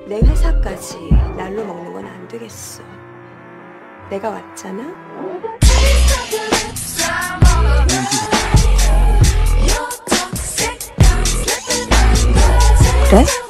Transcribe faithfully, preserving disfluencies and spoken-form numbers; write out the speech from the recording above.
내 회사까지 날로 먹는 건 안 되겠어. 내가 왔잖아. 그래?